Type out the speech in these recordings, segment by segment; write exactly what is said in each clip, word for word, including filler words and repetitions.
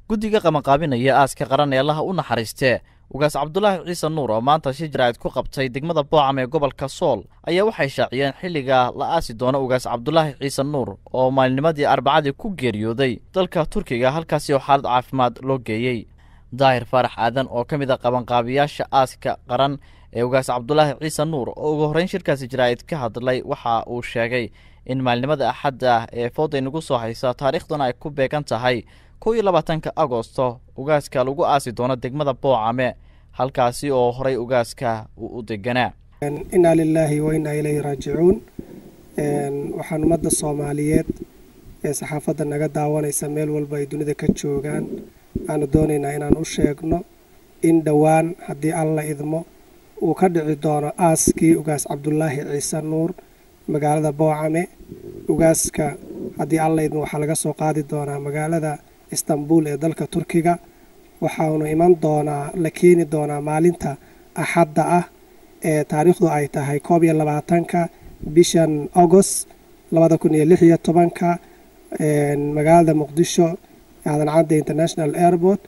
guddiga qabanqaabinaya aaska qaran ee allaha u naxariistee ugaas cabdulaahi ciise nuur oo maanta shir jaraa'id ku qabtay degmada boocam ee gobolka sool ayaa waxay shaaciyeen xilliga la aasi doono ugaas cabdulaahi ciise nuur oo maalinimadii arbacadii ku geeriyooday dalka turkiga halkaasi oo xaalad caafimaad loo geeyey. daahir faarax aadan oo ka mid ah qabanqaabiyaasha aaska qaran ee ugaas cabdulaahi ciise nuur oo ugu horreyn shirkaasi jaraa'id ka hadlay waxa uu sheegay in maalinimada axadda ah ee fooday nagu soo haysa taariikhdana ay ku beegan tahay kow iyo labaatanka agosto ugaaska lagu aasi doono degmada boocame halkaasi oo horay ugaaska uu u deganaa. inaa lilaahi wa inaa ilayhi raajicuun. waxaan ummadda soomaaliyeed ee saxaafadda naga daawanaysa meel walba ay dunida ka joogaan aanu doonaynaa inaan u sheegno in dhowaan haddii alla idmo uu ka dhici doono aaskii ugaas cabdulaahi ciise nuur magaalada boocame. ugaaska haddii alla idmo waxaa laga soo qaadi doonaa magaalada istanbul ee dalka turkiga, waxaanu iman doonaa la keeni doonaa maalinta axadda ah ee taariikhdu ay tahay koob iyo labaatanka bishan agost labada kun iyo lix iyo tobanka magaalada muqdisho aadan cadde international airport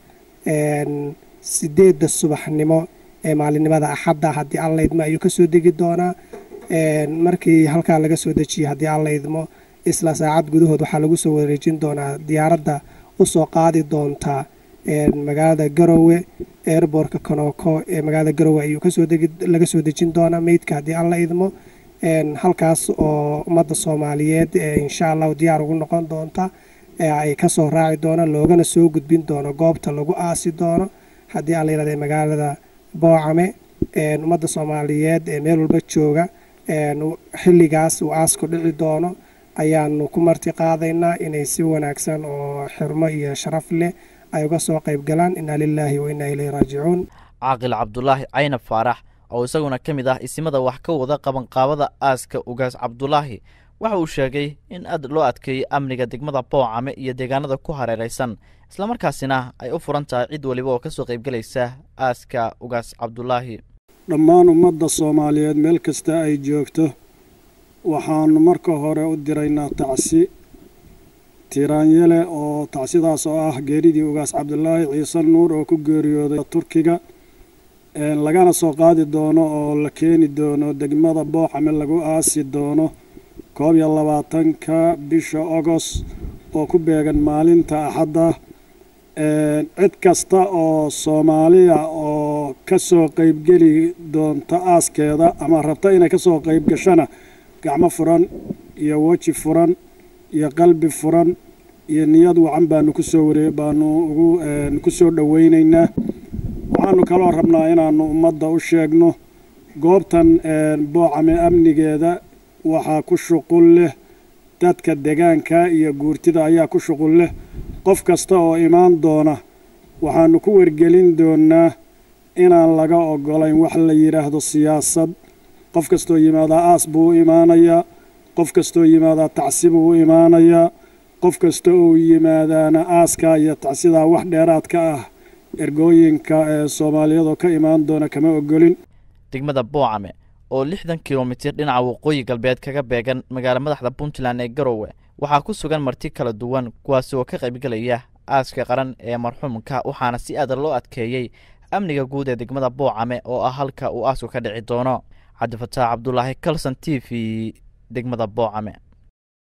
sideedda subaxnimo ee maalinimada axadda haddii alla idmo ayuu kasoo degi doonaa. markii halkaa laga soo dejiyay haddii alla idmo isla saacad gudahood waxaa lagu soo wareejin doonaa diyaaradda usoo qaadi doonta magaalada garowe airbortka konooko ee magaalada garowe ayuu kasoo degi laga soo dejin doonaa meydka haddii alla idmo. halkaas oo ummadda soomaaliyeed insha allahu diyaar ugu noqon doonta ay kasoo raaci doonaan loogana soo gudbin doono goobta lagu aasi doono haddii alla yidhahda magaalada boocame. ummadda soomaaliyeed ee meel walba jooga xilligaas uu aasku dhici doono ayaanu ku marti qaadaynaa inay si wanaagsan oo xirmo iyo sharaf leh ay uga soo qayb galaan. inaa lilaahi wa inaa ilayhi raajicuun. caaqil cabdulaahi caynab faarax oo isaguna ka mid ah isimada wax ka wada qabanqaabada aaska ugaas cabdulaahi waxa uu sheegay in aad loo adkeeyey amniga degmada boocame iyo deegaanada ku hareeraysan islamarkaasina ay u furan tahay cid waliba oo kasoo qaybgelaysa aaska ugaas cabdulaahi. dhammaan ummadda soomaaliyeed meel kasta ay joogto waxaanu marka hore u diraynaa tacsi tiraanyele oo tacsidaas oo ah geeridii ugaas cabdulaahi ciise nuur oo ku geeriyooday turkiga lagana soo qaadi doono oo la keeni doono degmada boocame lagu aasi doono koob iyo labaatanka bisha agost oo ku beegan maalinta axadda. cid kasta oo soomaaliya oo ka soo qaybgeli doonta aaskeeda ama rabta inay ka soo qayb gashana gacmo furan iyo weji furan iyo qalbi furan iyo niyad wacan baanu ku soo wareey baanu ugu ku soo dhawaynaynaa. waxaanu kaloo rabnaa inaanu ummadda u sheegno goobtan boocame amnigeeda waxaa ku shuqul leh dadka deegaanka iyo guurtida ayaa ku shuqul leh. qof kasta oo imaan doona waxaanu ku wargelin doonaa inaan laga ogolayn wax la yidhaahdo siyaasad. qof kastoo yimaadaa aas buu u imaanayaa, qof kastoo yimaadaa tacsi buu u imaanayaa, qof kasta oo yimaadaana aaskaa iyo tacsidaa wax dheeraad ka ah ergooyinka ee soomaaliyadoo ka imaan doona kama ogolin. degmada boocame oo lixdan kilomitir dhinaca waqooyi galbeed kaga beegan magaala madaxda puntland ee garowe waxaa ku sugan marti kala duwan kuwaasi oo ka qaybgelaya aaska qaran ee marxuumka waxaana si aad loo adkeeyey amniga guud ee degmada boocame oo ah halka uu aasku ka dhici doono. cabdifataax cabdulaahi kalson t v degmada boocame.